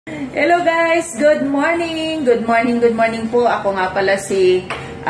Hello guys, good morning. Good morning po. Ako nga pala si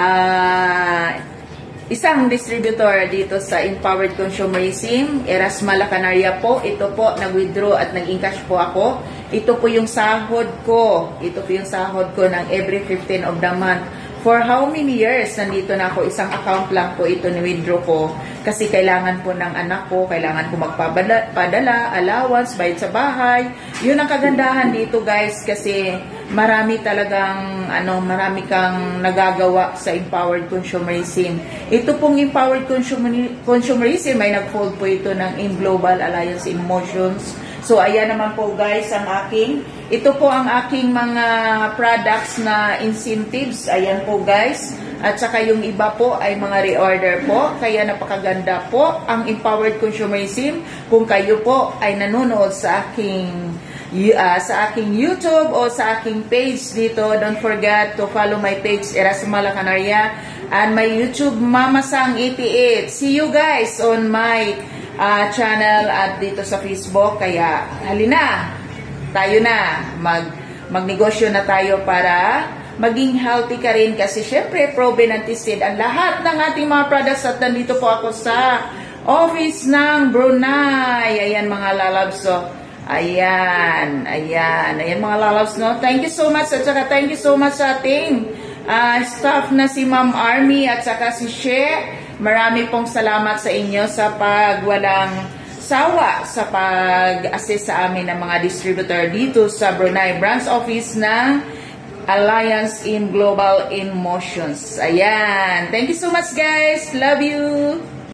isang distributor dito sa Empowered Consumerism, Erasmala Canaria po. Ito po, nag-withdraw at nag-encash po ako. Ito po yung sahod ko. Ito po yung sahod ko ng every 15 of the month. For how many years? Nandito na ako. Isang account lang po ito ni-withdraw ko. Kasi kailangan po ng anak ko. Kailangan ko magpadala, allowance, bayad sa bahay. Yun ang kagandahan dito guys. Kasi marami talagang, marami kang nagagawa sa Empowered Consumerism. Ito pong Empowered Consumerism ay nag-fold po ito ng In Global Alliance in Motions. So, ayan naman po guys ang ito po ang aking mga products na incentives. Ayan po guys. At saka yung iba po ay mga reorder po. Kaya napakaganda po ang Empowered Consumerism. Kung kayo po ay nanonood sa aking YouTube o sa aking page dito, don't forget to follow my page Erasmala Canaria and my YouTube Mama Sang 88. See you guys on my channel at dito sa Facebook. Kaya halina, tayo na magnegosyo na tayo para maging healthy ka rin, kasi syempre proven and tested ang lahat ng ating mga products. At nandito po ako sa office ng Brunei. Ayan mga lalabs, so ayan mga lalabs, no? Thank you so much. At saka thank you so much sa ating staff na si Ma'am Army at saka si She. Marami pong salamat sa inyo sa pagwalang sawa sa pag-assist sa amin ng mga distributor dito sa Brunei branch office ng Alliance in Global in Motions. Ayan. Thank you so much guys. Love you.